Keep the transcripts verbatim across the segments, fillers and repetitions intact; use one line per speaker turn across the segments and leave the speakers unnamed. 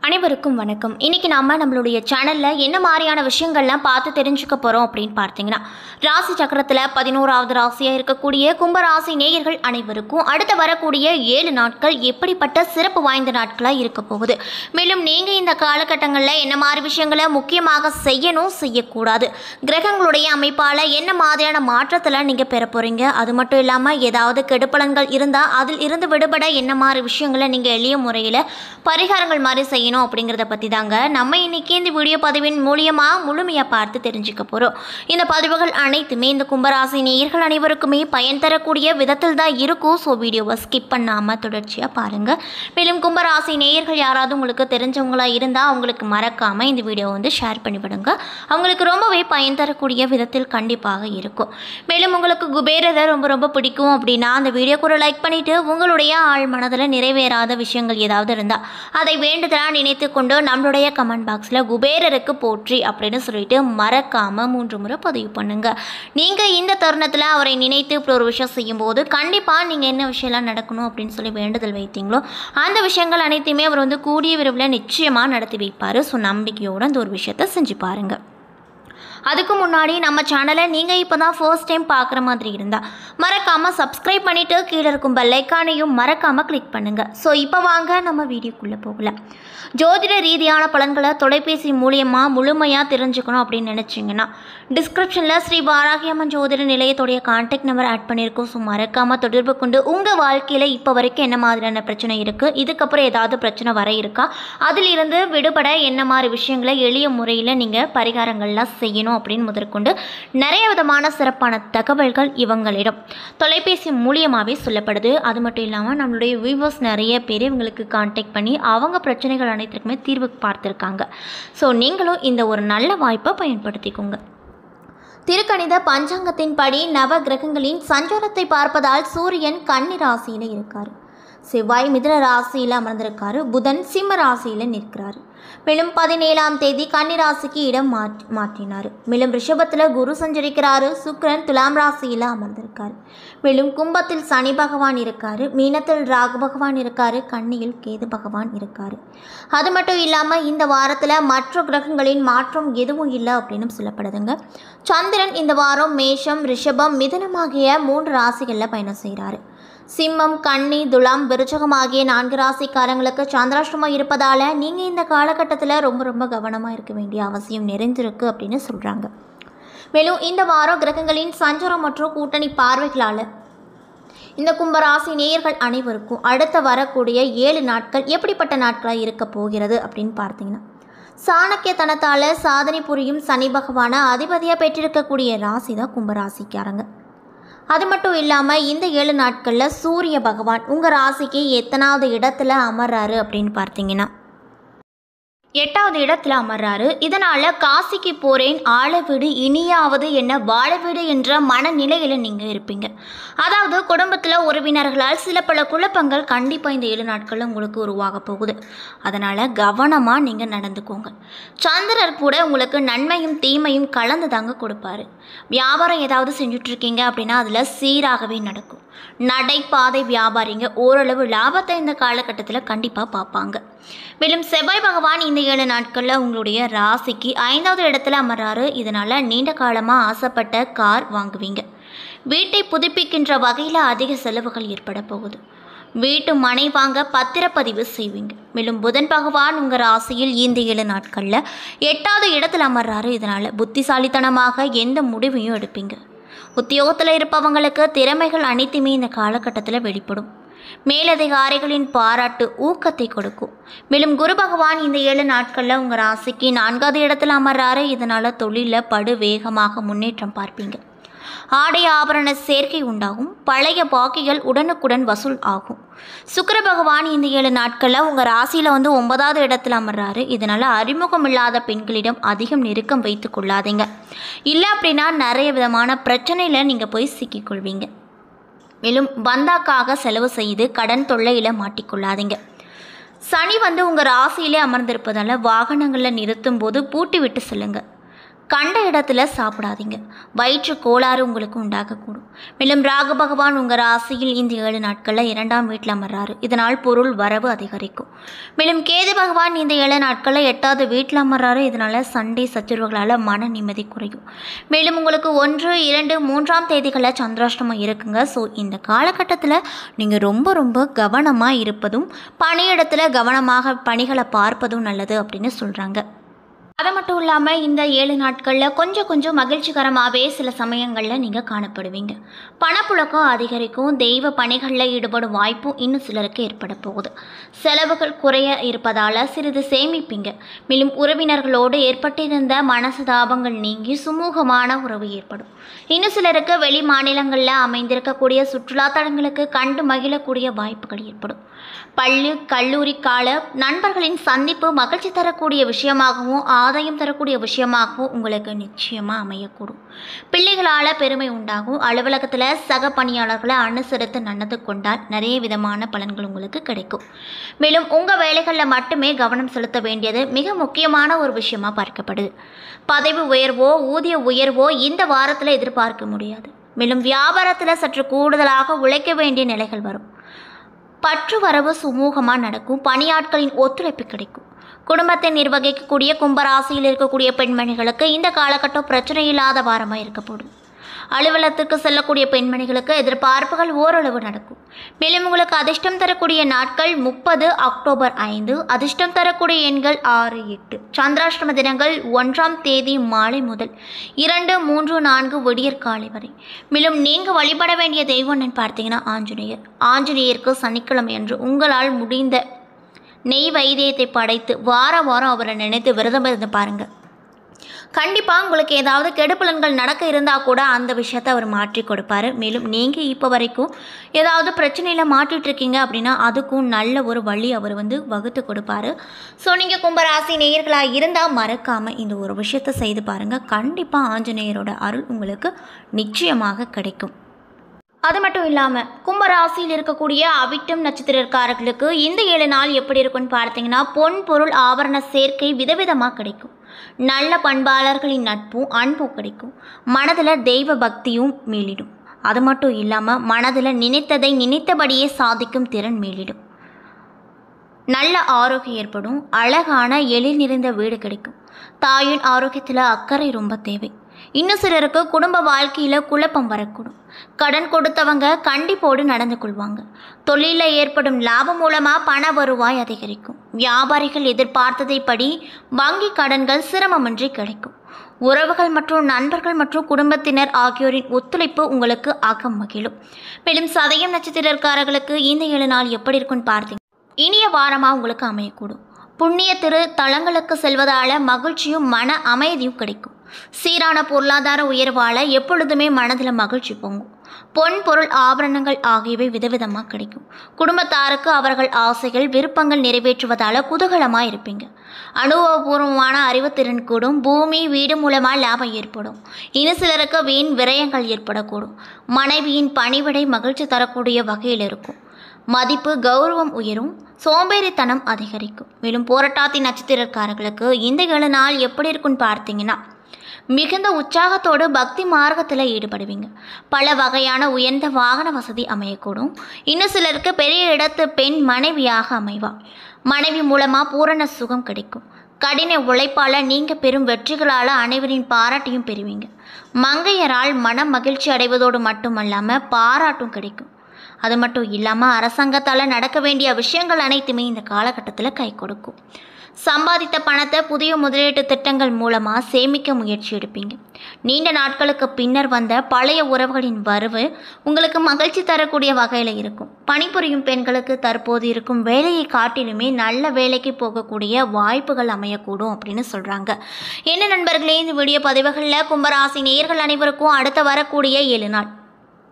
அனைவருக்கும் வணக்கம். இன்னைக்கு நாம நம்மளுடைய சேனல்ல என்ன மாதிரியான விஷயங்கள்லாம் பார்த்து தெரிஞ்சுக்க போறோம் அப்படின்னு பார்த்தீங்கன்னா, ராசி சக்கரத்துல பதினோராவது ராசியா இருக்கக்கூடிய கும்பராசி நேயர்கள் அனைவருக்கும் அடுத்து வரக்கூடிய ஏழு நாட்கள் எப்படிப்பட்ட சிறப்பு வாய்ந்த நாட்களா இருக்க போகுது, மேலும் நீங்க இந்த காலகட்டங்களில் என்ன மாதிரி விஷயங்களை முக்கியமாக செய்யணும் செய்யக்கூடாது, கிரகங்களுடைய அமைப்பால என்ன மாதிரியான மாற்றத்தில் நீங்க பெற போறீங்க, அது மட்டும் இல்லாம ஏதாவது கெடுப்பலன்கள் இருந்தா அதில் இருந்து விடுபட என்ன மாதிரி விஷயங்களை நீங்க எளிய முறையில் பரிகாரங்கள் மாதிரி செய்ய அப்படிங்கறத பத்தி தாங்க நம்ம இன்னைக்கு இந்த வீடியோ பதிவின் மூலமா முழுமையா பார்த்து தெரிஞ்சுக்க போறோம். இந்த பதிவுகள் அனைத்துமே இந்த கும்பராசி நேயர்கள் அனைவருக்குமே பயன் தரக்கூடிய விதத்தில் தான் இருக்கும். ஸோ வீடியோவை ஸ்கிப் பண்ணாம தொடர்ச்சியா பாருங்க. மேலும் கும்பராசி நேயர்கள் யாராவது உங்களுக்கு தெரிஞ்சவங்களா இருந்தா அவங்களுக்கு மறக்காம இந்த வீடியோ வந்து ஷேர் பண்ணிவிடுங்க. அவங்களுக்கு ரொம்பவே பயன் தரக்கூடிய விதத்தில் கண்டிப்பாக இருக்கும். மேலும் உங்களுக்கு குபேரரை ரொம்ப ரொம்ப பிடிக்கும் அப்படின்னா அந்த வீடியோக்கு ஒரு லைக் பண்ணிட்டு உங்களுடைய ஆழ் மனதில் நிறைவேறாத விஷயங்கள் ஏதாவது இருந்தா அதை வேண்டுதலா நினைத்து கொண்டு நம்மளுடைய கமெண்ட் பாக்ஸில் குபேரருக்கு போற்றி அப்படின்னு சொல்லிட்டு மறக்காம மூன்று முறை பதிவு பண்ணுங்க. நீங்க இந்த தருணத்தில் அவரை நினைத்து இப்படி ஒரு விஷயம் செய்யும் போது கண்டிப்பா நீங்க என்ன விஷயம்லாம் நடக்கணும் அப்படின்னு சொல்லி வேண்டுதல் வைத்தீங்களோ அந்த விஷயங்கள் அனைத்தையுமே அவர் வந்து கூடிய விரைவில் நிச்சயமா நடத்தி வைப்பாரு. ஸோ நம்பிக்கையோட அந்த ஒரு விஷயத்த செஞ்சு பாருங்க. அதுக்கு முன்னாடி நம்ம சேனலை நீங்கள் இப்போ தான் ஃபர்ஸ்ட் டைம் பார்க்குற மாதிரி இருந்தால் மறக்காமல் சப்ஸ்கிரைப் பண்ணிவிட்டு கீழே இருக்கும் பெல் ஐக்கானையும் மறக்காமல் கிளிக் பண்ணுங்கள். ஸோ இப்போ வாங்க நம்ம வீடியோக்குள்ளே போகலாம். ஜோதிட ரீதியான பலன்களை தொலைபேசி மூலியமாக முழுமையாக தெரிஞ்சுக்கணும் அப்படின்னு நினச்சிங்கன்னா டிஸ்கிரிப்ஷனில் ஸ்ரீ வாராகியம்மன் ஜோதிட நிலையத்துடைய கான்டாக்ட் நம்பர் ஆட் பண்ணியிருக்கோம். ஸோ மறக்காமல் தொடர்பு கொண்டு உங்கள் வாழ்க்கையில் இப்போ வரைக்கும் என்ன மாதிரியான பிரச்சனை இருக்குது, இதுக்கப்புறம் ஏதாவது பிரச்சனை வர இருக்கா, அதிலிருந்து விடுபட என்ன மாதிரி விஷயங்களை எளிய முறையில் நீங்கள் பரிகாரங்கள்லாம் செய்யணும் அப்படின்னு முதற்கொண்டு நிறைய விதமான சிறப்பான தகவல்கள் இவங்களிடம் தொலைபேசி மூலியமாகவே சொல்லப்படுது. அது மட்டும் இல்லாமல் நம்மளுடைய வியூவர்ஸ் நிறைய பேர் இவங்களுக்கு கான்டாக்ட் பண்ணி அவங்க பிரச்சனைகள் அனைத்துக்குமே தீர்வு பார்த்துருக்காங்க. ஸோ நீங்களும் இந்த ஒரு நல்ல வாய்ப்பை பயன்படுத்திக்கோங்க. திருக்கணித பஞ்சாங்கத்தின் படி நவ கிரகங்களின் சஞ்சாரத்தை பார்ப்பதால் சூரியன் கன்னி ராசியில் இருக்கார், செவ்வாய் மிதுன ராசியில் அமர்ந்திருக்காரு, புதன் சிம்ம ராசியில் நிற்கிறாரு. மேலும் பதினேழாம் தேதி கன்னிராசிக்கு இடம் மாற்றி மாற்றினார். மேலும் ரிஷபத்தில் குரு சஞ்சரிக்கிறாரு, சுக்கிரன் துலாம் ராசியில் அமர்ந்திருக்காரு. மேலும் கும்பத்தில் சனி பகவான் இருக்காரு, மீனத்தில் ராகு பகவான் இருக்காரு, கன்னியில் கேது பகவான் இருக்காரு. அது மட்டும் இல்லாமல் இந்த வாரத்தில் மற்ற கிரகங்களின் மாற்றம் எதுவும் இல்லை அப்படின்னு சொல்லப்படுதுங்க. சந்திரன் இந்த வாரம் மேஷம் ரிஷபம் மிதுனம் ஆகிய மூன்று ராசிகளில் பயணம் செய்கிறாரு. சிம்மம் கன்னி துலாம் விருச்சகம் ஆகிய நான்கு ராசிக்காரங்களுக்கு சந்திராஷ்டமம் இருப்பதால் நீங்கள் இந்த காலகட்டத்தில் ரொம்ப ரொம்ப கவனமாக இருக்க வேண்டிய அவசியம் நிறைந்திருக்கு அப்படின்னு சொல்கிறாங்க. மேலும் இந்த வாரம் கிரகங்களின் சஞ்சாரம் மற்றும் கூட்டணி பார்வைகளால் இந்த கும்பராசி நேயர்கள் அனைவருக்கும் அடுத்த வரக்கூடிய ஏழு நாட்கள் எப்படிப்பட்ட நாட்களாக இருக்க போகிறது அப்படின்னு பார்த்தீங்கன்னா, சாணக்கியத்தனத்தால் சாதனை புரியும் சனி பகவான அதிபதியாக பெற்றிருக்கக்கூடிய ராசி தான் கும்பராசிக்காரங்க. அது மட்டும் இல்லாமல் இந்த ஏழு நாட்களில் சூரிய பகவான் உங்கள் ராசிக்கு எத்தனாவது இடத்துல அமர்றாரு அப்படின்னு பார்த்தீங்கன்னா எட்டாவது இடத்துல அமர்றாரு. இதனால் காசிக்கு போகிறேன் ஆள வீடு இனியாவது என்ன வாழ வீடு என்ற மனநிலையில் நீங்கள் இருப்பீங்க. அதாவது குடும்பத்தில் உறவினர்களால் சில பல குழப்பங்கள் கண்டிப்பாக இந்த ஏழு நாட்களில் உங்களுக்கு உருவாக போகுது. அதனால் கவனமாக நீங்கள் நடந்துக்கோங்க. சந்திரர் கூட உங்களுக்கு நன்மையும் தீமையும் கலந்து தாங்க கொடுப்பாரு. வியாபாரம் ஏதாவது செஞ்சுட்ருக்கீங்க அப்படின்னா அதில் சீராகவே நடக்கும். நடைபாதை வியாபாரிங்க ஓரளவு லாபத்தை இந்த காலகட்டத்தில் கண்டிப்பாக பார்ப்பாங்க. மேலும் செவ்வாய் பகவான் இந்த ஏழு நாட்களில் உங்களுடைய ராசிக்கு ஐந்தாவது இடத்துல அமர்றாரு. இதனால் நீண்ட காலமாக ஆசைப்பட்ட கார் வாங்குவீங்க. வீட்டை புதுப்பிக்கின்ற வகையில் அதிக செலவுகள் ஏற்பட போகுது. வீட்டு மனை வாங்க பத்திரப்பதிவு செய்வீங்க. மேலும் புதன் பகவான் உங்கள் ராசியில் இந்த ஏழு நாட்களில் எட்டாவது இடத்துல அமர்றாரு. இதனால் புத்திசாலித்தனமாக எந்த முடிவையும் எடுப்பீங்க. உத்தியோகத்தில் இருப்பவங்களுக்கு திறமைகள் அனைத்துமே இந்த காலகட்டத்தில் வெளிப்படும். மேலதிகாரிகளின் பாராட்டு ஊக்கத்தை கொடுக்கும். மேலும் குரு பகவான் இந்த ஏழு நாட்களில் உங்கள் ராசிக்கு நான்காவது இடத்துல அமர்றாரு. இதனால் தொழிலில் படு வேகமாக முன்னேற்றம் பார்ப்பீங்க. ஆடை ஆபரண சேர்க்கை உண்டாகும். பழைய பாக்கிகள் உடனுக்குடன் வசூல் ஆகும். சுக்கிர பகவான் இந்த ஏழு நாட்களில் உங்கள் ராசியில் வந்து ஒன்பதாவது இடத்துல அமர்றாரு. இதனால் அறிமுகம் இல்லாத பெண்களிடம் அதிகம் நெருக்கம் வைத்து கொள்ளாதீங்க. இல்லை அப்படின்னா நிறைய விதமான பிரச்சனையில் நீங்கள் போய் சிக்கிக்கொள்வீங்க. மேலும் பந்தாக்காக செலவு செய்து கடன் தொல்லையில் மாட்டிக்கொள்ளாதீங்க. சனி வந்து உங்கள் ராசியிலே அமர்ந்திருப்பதால் வாகனங்களில் நிறுத்தும் போது பூட்டி விட்டு செல்லுங்க. கண்ட இடத்துல சாப்பிடாதீங்க. வயிற்று கோளாறு உங்களுக்கு உண்டாகக்கூடும். மேலும் ராகு பகவான் உங்கள் ராசியில் இந்த ஏழு நாட்களில் இரண்டாம் வீட்டில் அமர்றாரு. இதனால் பொருள் வரவு அதிகரிக்கும். மேலும் கேது பகவான் இந்த ஏழு நாட்களில் எட்டாவது வீட்டில் அமர்றாரு. இதனால் சண்டை சச்சரவுகளால் மன நிம்மதி குறையும். மேலும் உங்களுக்கு ஒன்று இரண்டு மூன்றாம் தேதிகளில் சந்திராஷ்டமம் இருக்குங்க. ஸோ இந்த காலகட்டத்தில் நீங்கள் ரொம்ப ரொம்ப கவனமாக இருப்பதும் பணியிடத்தில் கவனமாக பணிகளை பார்ப்பதும் நல்லது அப்படின்னு சொல்கிறாங்க. அது மட்டும் இல்லாமல் இந்த ஏழு நாட்களில் கொஞ்சம் கொஞ்சம் மகிழ்ச்சிகரமாகவே சில சமயங்களில் நீங்கள் காணப்படுவீங்க. பணப்புழக்கம் அதிகரிக்கும். தெய்வ பணிகளில் ஈடுபடும் வாய்ப்பும் இன்னும் சிலருக்கு ஏற்பட போகுது. செலவுகள் குறைய இருப்பதால் சிறிது சேமிப்பீங்க. மேலும் உறவினர்களோடு ஏற்பட்டிருந்த மனசதாபங்கள் நீங்கி சுமூகமான உறவு ஏற்படும். இன்னும் சிலருக்கு வெளி மாநிலங்களில் அமைந்திருக்கக்கூடிய சுற்றுலா தலங்களுக்கு கண்டு மகிழக்கூடிய வாய்ப்புகள் ஏற்படும். பள்ளி கல்லூரி கால நண்பர்களின் சந்திப்பு மகிழ்ச்சி தரக்கூடிய விஷயமாகவும் ஆதாயம் தரக்கூடிய விஷயமாகவும் உங்களுக்கு நிச்சயமாக அமையக்கூடும். பிள்ளைகளால் பெருமை உண்டாகும். அலுவலகத்தில் சக பணியாளர்களை அனுசரித்து நடந்து கொண்டால் நிறைய விதமான பலன்கள் உங்களுக்கு கிடைக்கும். மேலும் உங்கள் வேலைகளில் மட்டுமே கவனம் செலுத்த வேண்டியது மிக முக்கியமான ஒரு விஷயமாக பார்க்கப்படுது. பதவி உயர்வோ ஊதிய உயர்வோ இந்த வாரத்தில் எதிர்பார்க்க முடியாது. மேலும் வியாபாரத்தில் சற்று கூடுதலாக உழைக்க வேண்டிய நிலைகள் வரும். பற்று வரவு சுமூகமாக நடக்கும். பணியாட்களின் ஒத்துழைப்பு கிடைக்கும். குடும்பத்தை நிர்வகிக்கக்கூடிய கும்பராசியில் இருக்கக்கூடிய பெண்மணிகளுக்கு இந்த காலகட்டம் பிரச்சனை இல்லாத வாரமாக இருக்கப்படும். அலுவலகத்திற்கு செல்லக்கூடிய பெண்மணிகளுக்கு எதிர்பார்ப்புகள் ஓரளவு நடக்கும். மேலும் உங்களுக்கு அதிர்ஷ்டம் தரக்கூடிய நாட்கள் முப்பது அக்டோபர் ஐந்து. அதிர்ஷ்டம் தரக்கூடிய எண்கள் ஆறு எட்டு. சந்திராஷ்டம தினங்கள் ஒன்றாம் தேதி மாலை முதல் இரண்டு மூன்று நான்கு விடியற் காலை வரை. மேலும் நீங்கள் வழிபட வேண்டிய தெய்வம்னு பார்த்தீங்கன்னா ஆஞ்சநேயர். ஆஞ்சநேயருக்கு சனிக்கிழமை அன்று உங்களால் முடிந்த நெய் வைத்தியத்தை படைத்து வார வாரம் அவரை நினைத்து விரதம் இருந்து பாருங்கள். கண்டிப்பாக உங்களுக்கு ஏதாவது கெடுபலன்கள் நடக்க இருந்தால் கூட அந்த விஷயத்தை அவர் மாற்றி கொடுப்பார். மேலும் நீங்கள் இப்போ வரைக்கும் ஏதாவது பிரச்சனையில் மாட்டிகிட்ருக்கீங்க அப்படின்னா அதுக்கும் நல்ல ஒரு வழி அவர் வந்து வகுத்து கொடுப்பார். ஸோ நீங்கள் கும்பராசி நேயர்களாக இருந்தால் மறக்காமல் இந்த ஒரு விஷயத்தை செய்து பாருங்கள். கண்டிப்பாக ஆஞ்சநேயரோட அருள் உங்களுக்கு நிச்சயமாக கிடைக்கும். அது மட்டும் இல்லாமல் கும்பராசியில் இருக்கக்கூடிய அவிட்டம் நட்சத்திரக்காரர்களுக்கு இந்த ஏழு நாள் எப்படி இருக்குன்னு பார்த்தீங்கன்னா பொன் பொருள் ஆபரண சேர்க்கை விதவிதமாக கிடைக்கும். நல்ல பண்பாளர்களின் நட்பும் அன்பும் கிடைக்கும். மனதில் தெய்வ பக்தியும் மேலிடும். அது மட்டும் இல்லாமல் மனதில் நினைத்ததை நினைத்தபடியே சாதிக்கும் திறன் மேலிடும். நல்ல ஆரோக்கியம் ஏற்படும். அழகான எழில் நிறைந்த வீடு கிடைக்கும். தாயின் ஆரோக்கியத்தில் அக்கறை ரொம்ப தேவை. இன்னும் சிலருக்கு குடும்ப வாழ்க்கையில் குழப்பம் வரக்கூடும். கடன் கொடுத்தவங்க கண்டிப்போடு நடந்து கொள்வாங்க. தொழிலில் ஏற்படும் லாபம் மூலமாக பண வருவாய் அதிகரிக்கும். வியாபாரிகள் எதிர்பார்த்ததை படி வங்கி கடன்கள் சிரமமின்றி கிடைக்கும். உறவுகள் மற்றும் நண்பர்கள் மற்றும் குடும்பத்தினர் ஆகியோரின் ஒத்துழைப்பு உங்களுக்கு அகம் மகிழும். மேலும் சதயம் நட்சத்திரக்காரர்களுக்கு இந்த ஏழு நாள் எப்படி இருக்குன்னு பார்த்தீங்க இனிய வாரமாக உங்களுக்கு அமையக்கூடும். புண்ணிய திரு தலங்களுக்கு செல்வதால் மகிழ்ச்சியும் மன அமைதியும் கிடைக்கும். சீரான பொருளாதார உயர்வால் எப்பொழுதுமே மனதில் மகிழ்ச்சி பொங்கும். பொன் பொருள் ஆபரணங்கள் ஆகியவை விதவிதமாக கிடைக்கும். குடும்பத்தாருக்கு அவர்கள் ஆசைகள் விருப்பங்கள் நிறைவேற்றுவதால் குதூகலமாக இருப்பீங்க. அனுபவபூர்வமான அறிவுத்திறன் கூடும். பூமி வீடு மூலமாக லாபம் ஏற்படும். இன்னும் சிலருக்கு வீண் விரயங்கள் ஏற்படக்கூடும். மனைவியின் பணிவிடை மகிழ்ச்சி தரக்கூடிய வகையில் இருக்கும். மதிப்பு கௌரவம் உயரும். சோம்பேறித்தனம் அதிகரிக்கும். மேலும் போராட்டாத்தி நட்சத்திரக்காரர்களுக்கு இந்த ஏழு நாள் எப்படி இருக்குன்னு பார்த்தீங்கன்னா மிகுந்த உற்சாகத்தோடு பக்தி மார்க்கத்தில் ஈடுபடுவீங்க. பல வகையான உயர்ந்த வாகன வசதி அமையக்கூடும். இன்னும் சிலருக்கு பெரிய இடத்து பெண் மனைவியாக அமைவாள். மனைவி மூலமாக பூரண சுகம் கிடைக்கும். கடின உழைப்பால் நீங்கள் பெரும் வெற்றிகளால் அனைவரின் பாராட்டையும் பெறுவீங்க. மங்கையரால் மன மகிழ்ச்சி அடைவதோடு மட்டுமல்லாமல் பாராட்டும் கிடைக்கும். அது மட்டும் இல்லாமல் அரசாங்கத்தால் நடக்க வேண்டிய விஷயங்கள் அனைத்துமே இந்த காலகட்டத்தில் கை கொடுக்கும். சம்பாதித்த பணத்தை புதிய முதலீட்டு திட்டங்கள் மூலமாக சேமிக்க முயற்சி எடுப்பீங்க. நீண்ட நாட்களுக்கு பின்னர் வந்த பழைய உறவுகளின் வரவு உங்களுக்கு மகிழ்ச்சி தரக்கூடிய வகையில் இருக்கும். பணிபுரியும் பெண்களுக்கு தற்போது இருக்கும் வேலையை காட்டிலுமே நல்ல வேலைக்கு போகக்கூடிய வாய்ப்புகள் அமையக்கூடும் அப்படின்னு சொல்கிறாங்க. என்ன நண்பர்களே, இந்த வீடியோ பதிவுகளில் கும்பராசி நேயர்கள் அனைவருக்கும் அடுத்த வரக்கூடிய ஏழு நாள்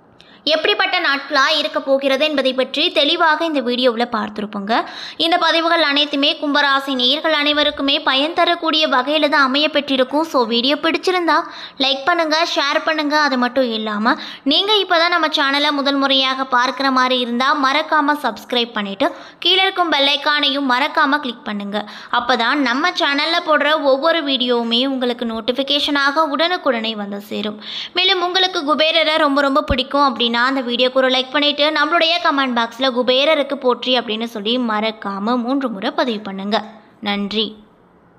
எப்படிப்பட்ட நாட்களாக இருக்க போகிறது என்பதை பற்றி தெளிவாக இந்த வீடியோவில் பார்த்துருப்போங்க. இந்த பதிவுகள் அனைத்துமே கும்பராசி நேயர்கள் அனைவருக்குமே பயன் தரக்கூடிய வகையில் தான் அமைய பெற்றிருக்கும். ஸோ வீடியோ பிடிச்சிருந்தா லைக் பண்ணுங்கள், ஷேர் பண்ணுங்கள். அது மட்டும் இல்லாமல் நீங்கள் இப்போ தான் நம்ம சேனலை முதல் முறையாக பார்க்குற மாதிரி இருந்தால் மறக்காமல் சப்ஸ்கிரைப் பண்ணிவிட்டு கீழே இருக்கும் பெல் ஐக்கானையும் மறக்காமல் கிளிக் பண்ணுங்கள். அப்போ தான் நம்ம சேனலில் போடுற ஒவ்வொரு வீடியோவுமே உங்களுக்கு நோட்டிஃபிகேஷனாக உடனுக்குடனே வந்து சேரும். மேலும் உங்களுக்கு குபேரரை ரொம்ப ரொம்ப பிடிக்கும் அப்படின்னா அந்த வீடியோக்கு ஒரு லைக் பண்ணிவிட்டு நம்மளுடைய கமெண்ட் பாக்ஸில் குபேரருக்கு போற்றி அப்படின்னு சொல்லி மறக்காமல் மூன்று முறை பதிவு பண்ணுங்கள். நன்றி.